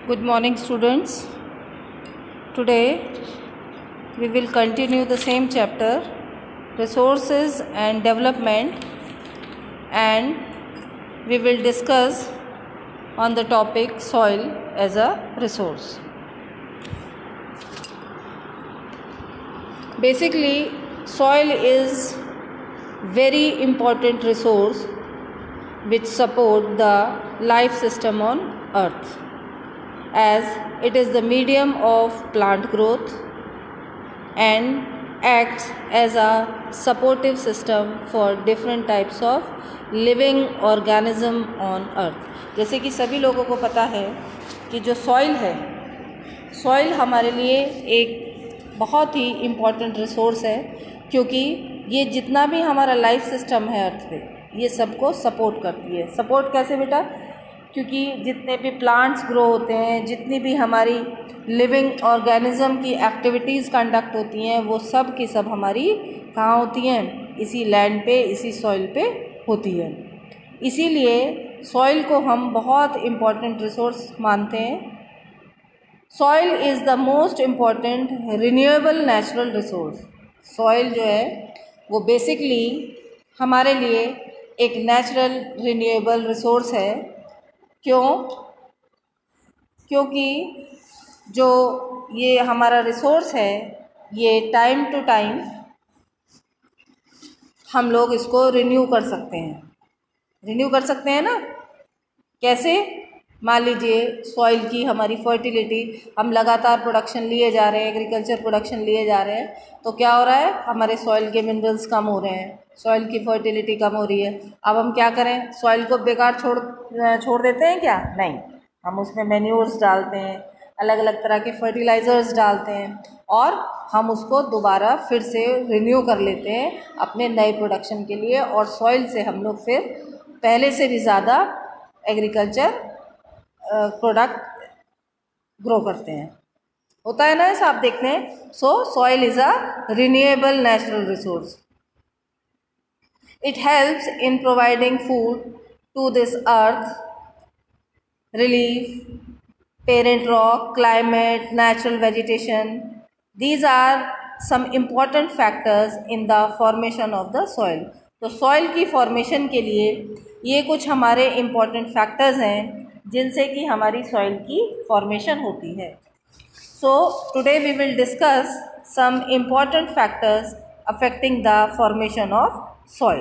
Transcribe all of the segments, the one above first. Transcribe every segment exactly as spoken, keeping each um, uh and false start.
Good morning, students. Today we will continue the same chapter, resources and development, and we will discuss on the topic soil as a resource. Basically, soil is very important resource which support the life system on earth, as it is the medium of plant growth and acts as a supportive system for different types of living organism on earth. जैसे कि सभी लोगों को पता है कि जो soil है, सॉइल हमारे लिए एक बहुत ही इम्पॉर्टेंट रिसोर्स है, क्योंकि ये जितना भी हमारा लाइफ सिस्टम है अर्थ पे, ये सबको सपोर्ट करती है। सपोर्ट कैसे बेटा? क्योंकि जितने भी प्लांट्स ग्रो होते हैं, जितनी भी हमारी लिविंग ऑर्गेनिज्म की एक्टिविटीज़ कंडक्ट होती हैं, वो सब की सब हमारी कहाँ होती हैं? इसी लैंड पे, इसी सॉइल पे होती है। इसीलिए सॉइल को हम बहुत इम्पॉर्टेंट रिसोर्स मानते हैं। Soil is the most important renewable natural resource. Soil जो है वो बेसिकली हमारे लिए एक नेचुरल रिन्यूएबल रिसोर्स है। क्यों? क्योंकि जो ये हमारा रिसोर्स है, ये टाइम टू टाइम हम लोग इसको रिन्यू कर सकते हैं। रिन्यू कर सकते हैं ना? कैसे? मान लीजिए सॉइल की हमारी फर्टिलिटी, हम लगातार प्रोडक्शन लिए जा रहे हैं, एग्रीकल्चर प्रोडक्शन लिए जा रहे हैं, तो क्या हो रहा है? हमारे सॉइल के मिनरल्स कम हो रहे हैं, सॉइल की फर्टिलिटी कम हो रही है। अब हम क्या करें? सॉइल को बेकार छोड़ छोड़ देते हैं क्या? नहीं, हम उसमें मैन्योर्स डालते हैं, अलग अलग तरह के फर्टिलाइज़र्स डालते हैं, और हम उसको दोबारा फिर से रिन्यू कर लेते हैं अपने नए प्रोडक्शन के लिए, और सॉइल से हम लोग फिर पहले से भी ज़्यादा एग्रीकल्चर प्रोडक्ट ग्रो करते हैं। होता है ना ऐसा? आप देखते हैं। So soil is a renewable natural resource. It helps in providing food to this earth, relief, parent rock, climate, natural vegetation. These are some important factors in the formation of the soil. तो soil की formation के लिए ये कुछ हमारे important factors हैं जिनसे कि हमारी soil की formation होती है. So today we will discuss some important factors affecting the formation of soil.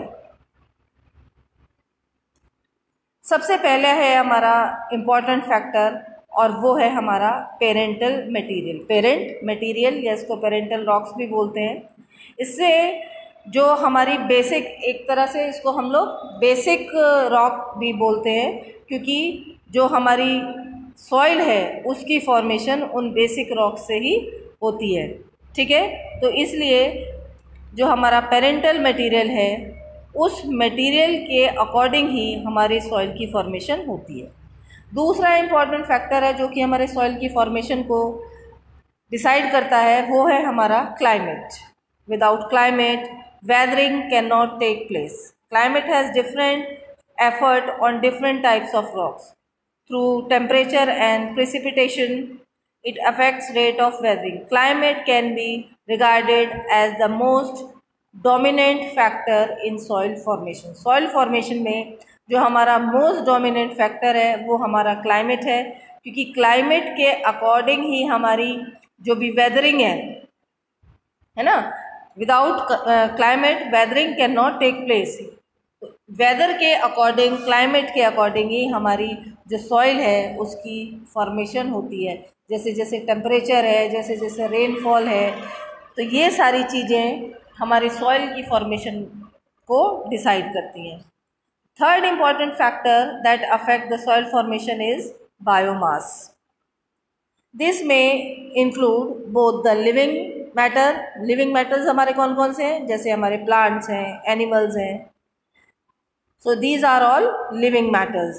सबसे पहले है हमारा इम्पॉर्टेंट फैक्टर, और वो है हमारा पेरेंटल मटेरियल। पेरेंट मटेरियल या इसको पेरेंटल रॉक्स भी बोलते हैं। इससे जो हमारी बेसिक, एक तरह से इसको हम लोग बेसिक रॉक भी बोलते हैं, क्योंकि जो हमारी सॉइल है उसकी फॉर्मेशन उन बेसिक रॉक से ही होती है। ठीक है? तो इसलिए जो हमारा पेरेंटल मटेरियल है, उस मटेरियल के अकॉर्डिंग ही हमारी सॉइल की फॉर्मेशन होती है। दूसरा इम्पॉर्टेंट फैक्टर है जो कि हमारे सॉइल की फॉर्मेशन को डिसाइड करता है, वो है हमारा climate. Without climate weathering can not take place. Climate has different effort on different types of rocks through temperature and precipitation. It affects rate of weathering. Climate can be regarded as the most dominant factor in soil formation. Soil formation में जो हमारा most dominant factor है वो हमारा climate है, क्योंकि climate के according ही हमारी जो भी वेदरिंग है है ना, without climate weathering can not take place. Weather के अकॉर्डिंग, क्लाइमेट के अकॉर्डिंग ही हमारी जो सॉइल है उसकी फॉर्मेशन होती है। जैसे जैसे टेम्परेचर है, जैसे जैसे रेनफॉल है, तो ये सारी चीज़ें हमारी सॉइल की फॉर्मेशन को डिसाइड करती हैं. Third important factor that affect the soil formation is biomass. This में include both the living matter. Living matters हमारे कौन कौन से हैं? जैसे हमारे प्लांट्स हैं, एनिमल्स हैं. So these are all living matters.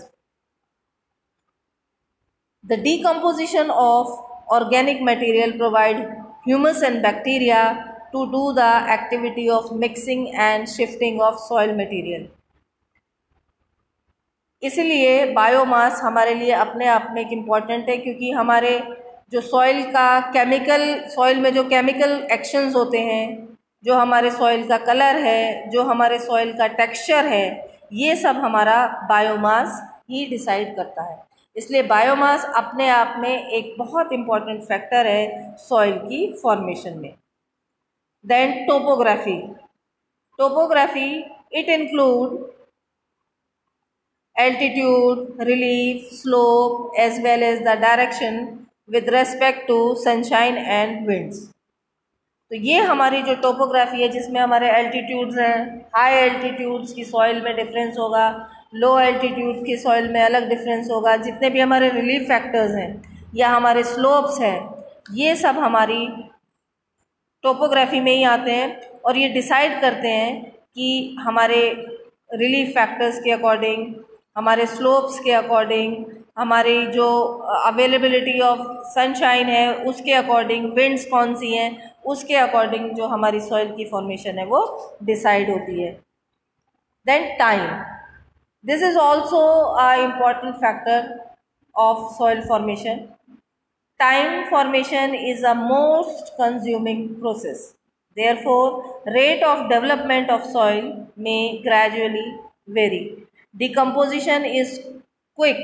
The decomposition of organic material provide humus and bacteria to do the activity of mixing and shifting of soil material. इसलिए बायोमास हमारे लिए अपने आप में एक इम्पॉर्टेंट है, क्योंकि हमारे जो सॉइल का केमिकल सॉइल में जो केमिकल एक्शंस होते हैं, जो हमारे सॉइल का कलर है, जो हमारे सॉइल का टेक्सचर है, ये सब हमारा बायोमास ही डिसाइड करता है। इसलिए बायोमास अपने आप में एक बहुत इम्पॉर्टेंट फैक्टर है सॉइल की फॉर्मेशन में। Then topography topography it include altitude, relief, slope as well as the direction with respect to sunshine and winds। तो ये हमारी जो टोपोग्राफी है, जिसमें हमारे एल्टीट्यूड्स हैं, हाई एल्टीट्यूड्स की सॉइल में डिफरेंस होगा, लो एल्टीट्यूड की सॉइल में अलग डिफरेंस होगा, जितने भी हमारे रिलीफ फैक्टर्स हैं या हमारे स्लोप्स हैं, ये सब हमारी टोपोग्राफी में ही आते हैं और ये डिसाइड करते हैं कि हमारे रिलीफ फैक्टर्स के अकॉर्डिंग, हमारे स्लोप्स के अकॉर्डिंग, हमारी जो अवेलेबिलिटी ऑफ सनशाइन है उसके अकॉर्डिंग, विंड्स कौन सी हैं उसके अकॉर्डिंग जो हमारी सॉइल की फॉर्मेशन है वो डिसाइड होती है। Then time, this is also a important factor of soil formation. Time formation is a most consuming process, therefore rate of development of soil में gradually vary. Decomposition is quick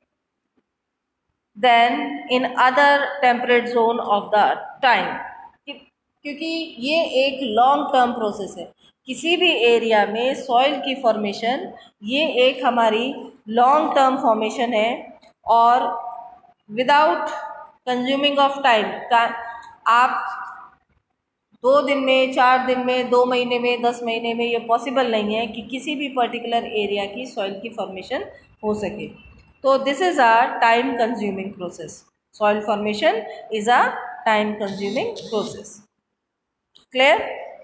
than in other temperate zone of the time, क्योंकि ये एक long term process है। किसी भी area में soil की formation ये एक हमारी लॉन्ग टर्म फॉर्मेशन है और विदाउट कंज्यूमिंग ऑफ टाइम का आप दो दिन में, चार दिन में, दो महीने में, दस महीने में ये पॉसिबल नहीं है कि किसी भी पर्टिकुलर एरिया की सॉइल की फॉर्मेशन हो सके। तो this is a time consuming process. Soil formation is a time consuming process. Clear?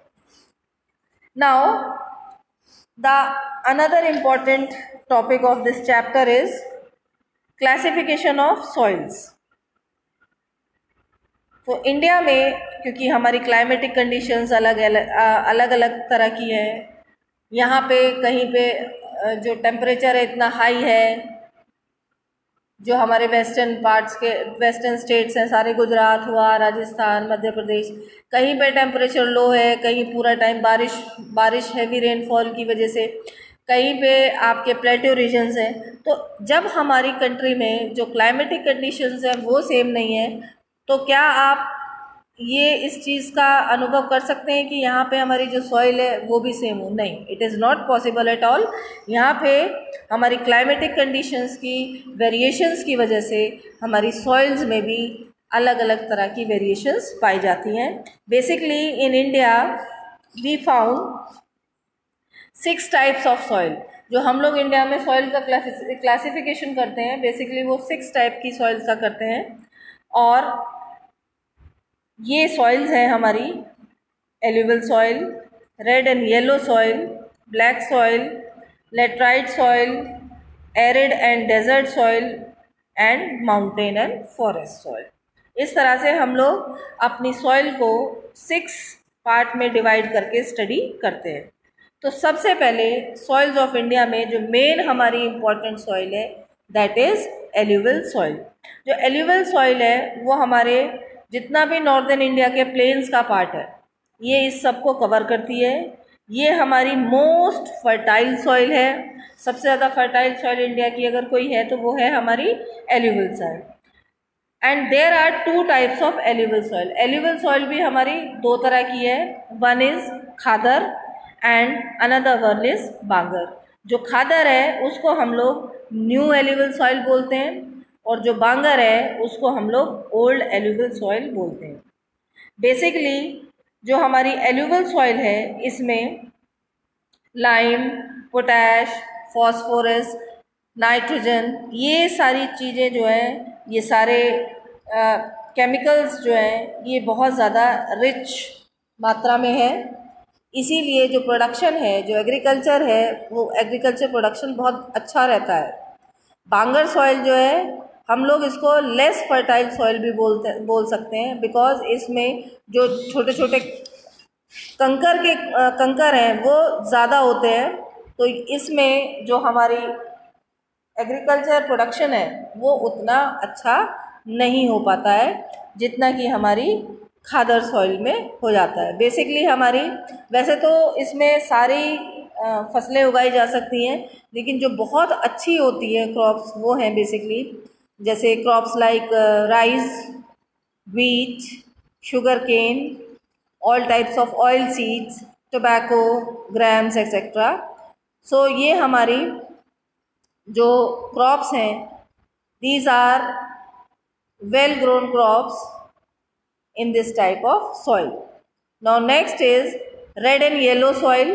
Now the another important topic of this chapter is classification of soils. तो इंडिया में क्योंकि हमारी climatic conditions अलग अलग अलग अलग तरह की है, यहाँ पे कहीं पे जो टेम्परेचर है इतना हाई है, जो हमारे वेस्टर्न पार्ट्स के वेस्टर्न स्टेट्स हैं सारे, गुजरात हुआ, राजस्थान, मध्य प्रदेश, कहीं पे टेम्परेचर लो है, कहीं पूरा टाइम बारिश बारिश हैवी रेनफॉल की वजह से, कहीं पे आपके प्लेट्यू रीजन्स हैं। तो जब हमारी कंट्री में जो क्लाइमेटिक कंडीशंस हैं वो सेम नहीं है, तो क्या आप ये इस चीज़ का अनुभव कर सकते हैं कि यहाँ पे हमारी जो सॉइल है वो भी सेम हो? नहीं, it is not possible at all. यहाँ पे हमारी क्लाइमेटिक कंडीशंस की वेरिएशंस की वजह से हमारी सॉइल्स में भी अलग अलग तरह की वेरिएशंस पाई जाती हैं। Basically in India we found six types of soil. जो हम लोग इंडिया में सॉइल का क्लासिफिकेशन करते हैं, बेसिकली वो सिक्स टाइप की सॉइल्स का करते हैं। और ये सॉइल्स हैं हमारी alluvial soil, red and yellow soil, black soil, laterite soil, arid and desert soil and mountain and forest soil. इस तरह से हम लोग अपनी सॉइल को सिक्स पार्ट में डिवाइड करके स्टडी करते हैं। तो सबसे पहले सॉइल्स ऑफ इंडिया में जो मेन हमारी इम्पॉर्टेंट सॉइल है दैट इज़ एल्यूवियल सॉइल। जो एल्यूवियल सॉइल है वो हमारे जितना भी नॉर्दर्न इंडिया के प्लेन्स का पार्ट है ये इस सब को कवर करती है। ये हमारी मोस्ट फर्टाइल सॉइल है। सबसे ज़्यादा फर्टाइल सॉइल इंडिया की अगर कोई है तो वो है हमारी alluvial soil. And there are two types of alluvial soil. Alluvial soil भी हमारी दो तरह की है, one is khadar and another one is bangar. जो खादर है उसको हम लोग न्यू एल्यूवियल सॉइल बोलते हैं और जो बांगर है उसको हम लोग ओल्ड एल्यूवियल सॉइल बोलते हैं। बेसिकली जो हमारी एल्यूवियल सॉइल है इसमें लाइम, पोटैश, फॉस्फोरस, नाइट्रोजन, ये सारी चीज़ें जो हैं, ये सारे केमिकल्स जो हैं ये बहुत ज़्यादा रिच मात्रा में है। इसीलिए जो प्रोडक्शन है, जो एग्रीकल्चर है, वो एग्रीकल्चर प्रोडक्शन बहुत अच्छा रहता है। बांगर सॉइल जो है हम लोग इसको लेस फर्टाइल सॉइल भी बोलते बोल सकते हैं, बिकॉज इसमें जो छोटे छोटे कंकर के कंकर हैं वो ज़्यादा होते हैं। तो इसमें जो हमारी एग्रीकल्चर प्रोडक्शन है वो उतना अच्छा नहीं हो पाता है जितना कि हमारी खादर सॉइल में हो जाता है। बेसिकली हमारी वैसे तो इसमें सारी फसलें उगाई जा सकती हैं, लेकिन जो बहुत अच्छी होती है क्रॉप्स वो हैं बेसिकली जैसे crops like rice, wheat, sugarcane, all types of oil seeds, tobacco, grams, et cetera. So ये हमारी जो crops हैं, these are well grown crops in this type of soil. Now next is red and yellow soil.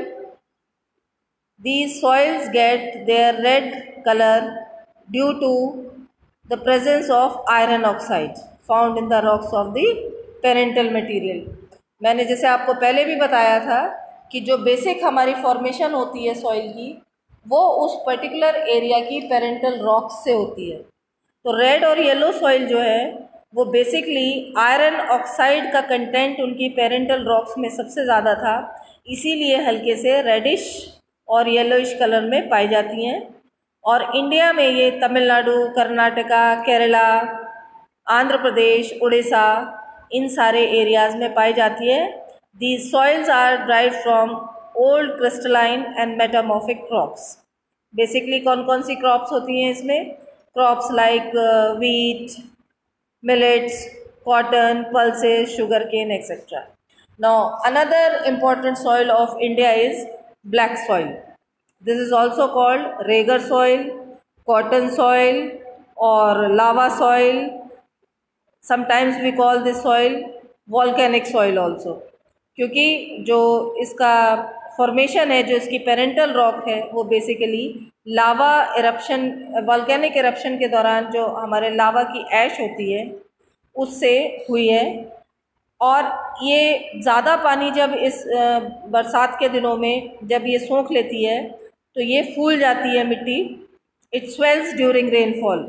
These soils get their red color due to the presence of iron oxide found in the rocks of the parental material. मैंने जैसे आपको पहले भी बताया था कि जो basic हमारी फॉर्मेशन होती है सॉइल की वो उस पर्टिकुलर एरिया की पेरेंटल रॉक्स से होती है। तो रेड और येलो सॉइल जो है वो बेसिकली आयरन ऑक्साइड का कंटेंट उनकी पेरेंटल रॉक्स में सबसे ज़्यादा था, इसीलिए हल्के से रेडिश और येलोइश कलर में पाई जाती हैं। और इंडिया में ये तमिलनाडु, कर्नाटका, केरला, आंध्र प्रदेश, उड़ीसा इन सारे एरियाज़ में पाई जाती है। These soils are drive from old crystalline and metamorphic crops. Basically कौन कौन सी क्रॉप्स होती हैं इसमें? Crops like wheat, millets, cotton, pulses, sugar cane etcetera. Now another important soil of India is black soil. This is also called regur soil, cotton soil or lava soil. Sometimes we call this soil volcanic soil also, क्योंकि जो इसका formation है, जो इसकी parental rock है वो basically lava eruption, volcanic eruption के दौरान जो हमारे लावा की ऐश होती है उससे हुई है। और ये ज़्यादा पानी जब इस बरसात के दिनों में जब ये सोख लेती है तो ये फूल जाती है मिट्टी। It swells during rainfall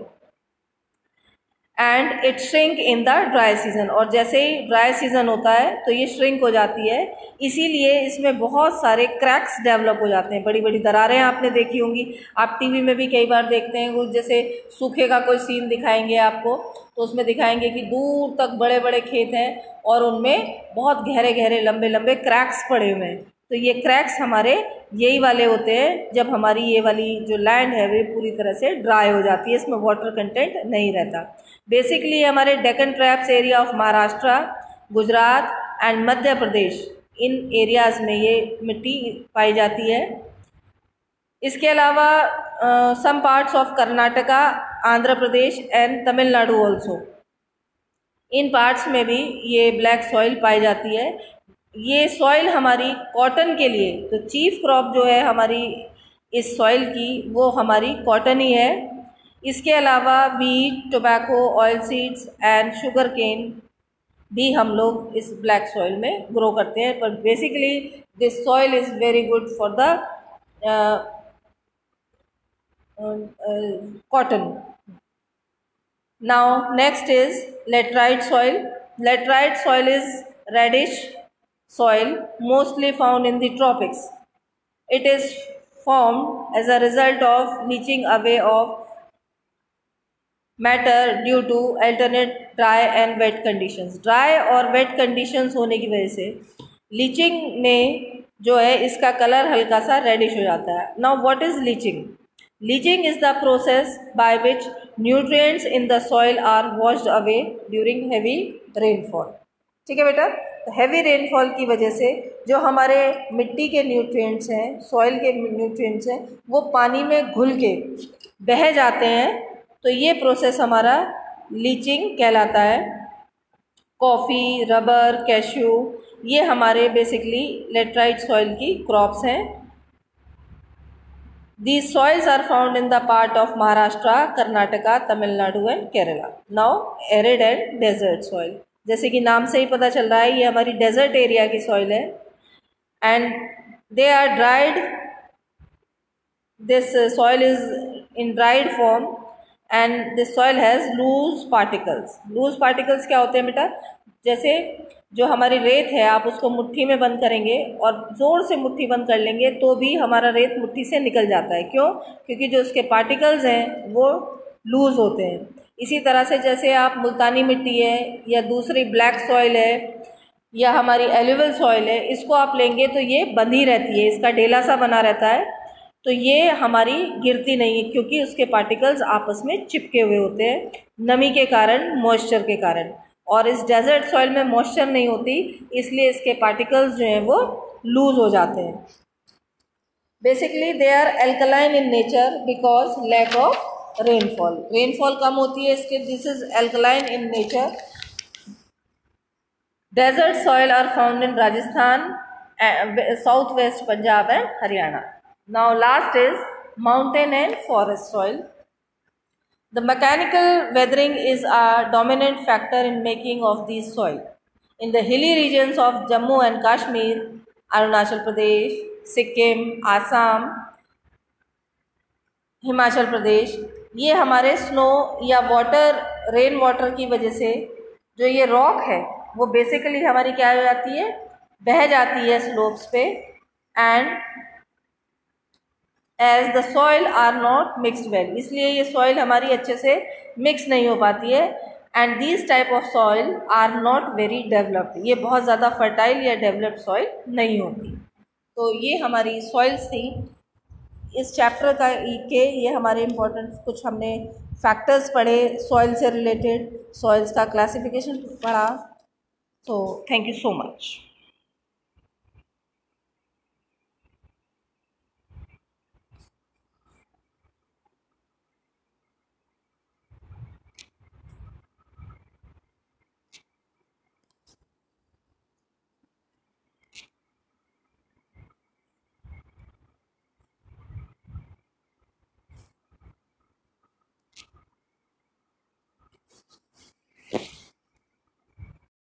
and it shrink in the dry season, और जैसे ही ड्राई सीजन होता है तो ये श्रिंक हो जाती है, इसीलिए इसमें बहुत सारे क्रैक्स डेवलप हो जाते हैं, बड़ी बड़ी दरारें आपने देखी होंगी। आप टीवी में भी कई बार देखते हैं, कुछ जैसे सूखे का कोई सीन दिखाएंगे आपको तो उसमें दिखाएंगे कि दूर तक बड़े बड़े खेत हैं और उनमें बहुत गहरे गहरे लंबे लंबे क्रैक्स पड़े हुए हैं। तो ये क्रैक्स हमारे यही वाले होते हैं जब हमारी ये वाली जो लैंड है वे पूरी तरह से ड्राई हो जाती है, इसमें वाटर कंटेंट नहीं रहता। बेसिकली हमारे Deccan traps area of Maharashtra, Gujarat and Madhya Pradesh, इन एरियाज़ में ये मिट्टी पाई जाती है। इसके अलावा some parts of Karnataka, Andhra Pradesh and Tamil Nadu also, इन पार्ट्स में भी ये ब्लैक सॉइल पाई जाती है। ये सॉइल हमारी कॉटन के लिए, तो चीफ क्रॉप जो है हमारी इस सॉइल की वो हमारी कॉटन ही है। इसके अलावा wheat, tobacco, oil seeds and sugar cane भी हम लोग इस ब्लैक सॉइल में ग्रो करते हैं, पर basically this soil is very good for the cotton. Now next is laterite soil. Laterite soil is reddish soil mostly found in the tropics. It is formed as a result of leaching away of matter due to alternate dry and wet conditions. Dry और wet conditions होने की वजह से leaching में जो है इसका colour हल्का सा रेडिश हो जाता है। Now what is leaching? Leaching is the process by which nutrients in the soil are washed away during heavy rainfall. ठीक है बेटा, तो हैवी रेनफॉल की वजह से जो हमारे मिट्टी के न्यूट्रिएंट्स हैं, सॉइल के न्यूट्रिएंट्स हैं, वो पानी में घुल के बह जाते हैं, तो ये प्रोसेस हमारा लीचिंग कहलाता है। कॉफ़ी, रबर, कैश्यू, ये हमारे बेसिकली लेटराइट सॉइल की क्रॉप्स हैं। These soils are found in the part of Maharashtra, Karnataka, Tamil Nadu and Kerala. Now arid and desert soil. जैसे कि नाम से ही पता चल रहा है ये हमारी डेजर्ट एरिया की सॉइल है and they are dried, this soil is in dried form and this soil has loose particles. Loose particles क्या होते हैं बेटा? जैसे जो हमारी रेत है, आप उसको मुट्ठी में बंद करेंगे और ज़ोर से मुट्ठी बंद कर लेंगे तो भी हमारा रेत मुट्ठी से निकल जाता है। क्यों? क्योंकि जो उसके पार्टिकल्स हैं वो लूज़ होते हैं। इसी तरह से जैसे आप मुल्तानी मिट्टी है या दूसरी ब्लैक सॉइल है या हमारी एलुवियल सॉइल है, इसको आप लेंगे तो ये बंधी रहती है, इसका ढेला सा बना रहता है, तो ये हमारी गिरती नहीं है क्योंकि उसके पार्टिकल्स आपस में चिपके हुए होते हैं नमी के कारण, मॉइस्चर के कारण। और इस डेजर्ट सॉइल में मॉइस्चर नहीं होती, इसलिए इसके पार्टिकल्स जो हैं वो लूज हो जाते हैं। Basically they are alkaline in nature because lack of rainfall. Rainfall कम होती है इसके, this is alkaline in nature. Desert soil are found in Rajasthan, south west Punjab and Haryana. Now last is mountain and forest soil. The mechanical weathering is a dominant factor in making of these soil. In the hilly regions of Jammu and Kashmir, Arunachal Pradesh, Sikkim, Assam, Himachal Pradesh, ये हमारे snow या water, rain water की वजह से जो ये rock है वो बेसिकली हमारी क्या हो जाती है, बह जाती है स्लोप्स पे, and as the soil are not mixed well, इसलिए ये सॉइल हमारी अच्छे से मिक्स नहीं हो पाती है। And these type of soil are not very developed, ये बहुत ज़्यादा फर्टाइल या डेवलप्ड सॉइल नहीं होती। तो ये हमारी सॉइल्स थी इस चैप्टर का के, ये हमारे इम्पोर्टेंट कुछ हमने फैक्टर्स पढ़े सॉइल से रिलेटेड, सॉइल्स का क्लासिफिकेशन पढ़ा। तो थैंक यू सो मच।